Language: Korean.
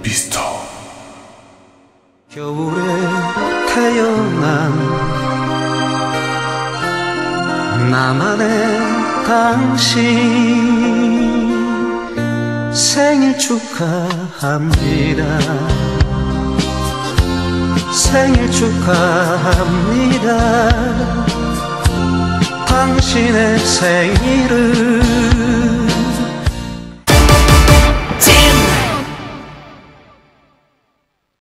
미스터. 겨울에 태어난 나만의 당신 생일 축하합니다. 생일 축하합니다. 당신의 생일을